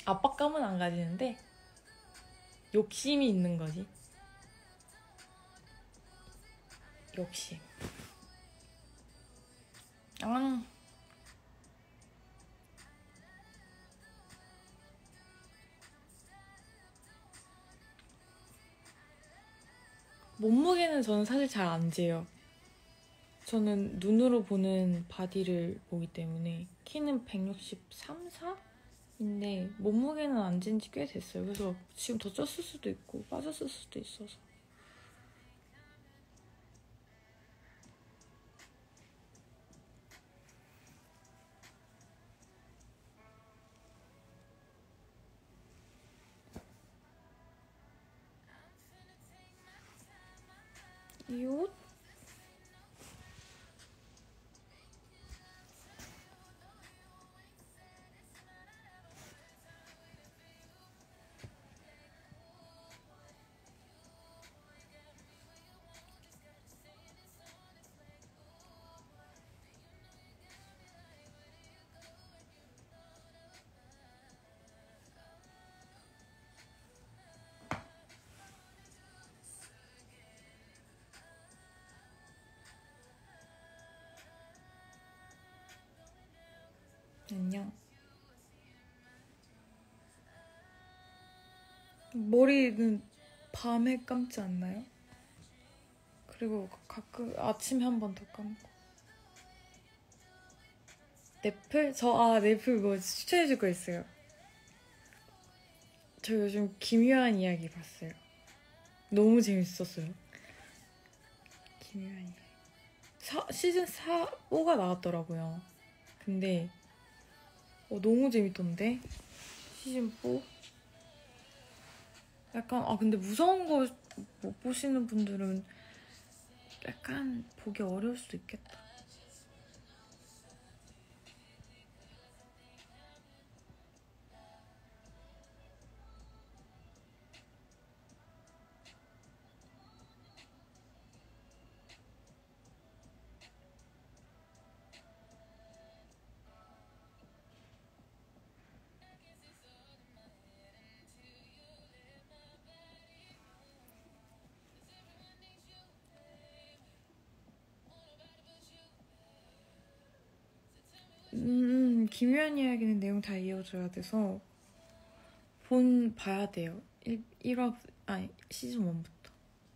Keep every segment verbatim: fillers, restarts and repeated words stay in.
압박감은 안 가지는데 욕심이 있는 거지. 욕심. 아. 몸무게는 저는 사실 잘 안 재요. 저는 눈으로 보는 바디를 보기 때문에 키는 백육십삼, 사인데 몸무게는 안 잰 지 꽤 됐어요. 그래서 지금 더 쪘을 수도 있고 빠졌을 수도 있어서. 이 옷? 안녕. 머리는 밤에 감지 않나요? 그리고 가끔 아침에 한 번 더 감고. 넷플? 저, 아, 넷플 뭐 추천해줄 거 있어요. 저 요즘 기묘한 이야기 봤어요. 너무 재밌었어요. 기묘한 이야기. 사, 시즌 사, 오가 나왔더라고요. 근데 어, 너무 재밌던데? 시즌 사? 약간, 아, 근데 무서운 거 못 보시는 분들은 약간 보기 어려울 수도 있겠다. 음, 기묘한 이야기는 내용 다 이어져야 돼서 본 봐야 돼요. 일 화, 아니, 시즌 일부터.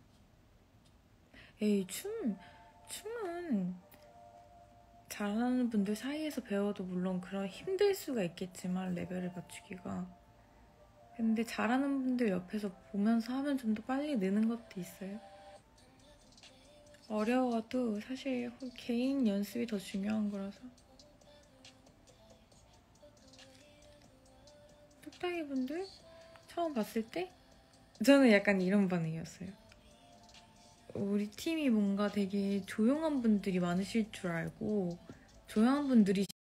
에이, 춤, 춤은 잘하는 분들 사이에서 배워도 물론 그런 힘들 수가 있겠지만 레벨을 맞추기가. 근데 잘하는 분들 옆에서 보면서 하면 좀 더 빨리 느는 것도 있어요. 어려워도 사실 개인 연습이 더 중요한 거라서. 뚝딱이 분들 처음 봤을 때 저는 약간 이런 반응이었어요. 우리 팀이 뭔가 되게 조용한 분들이 많으실 줄 알고 조용한 분들이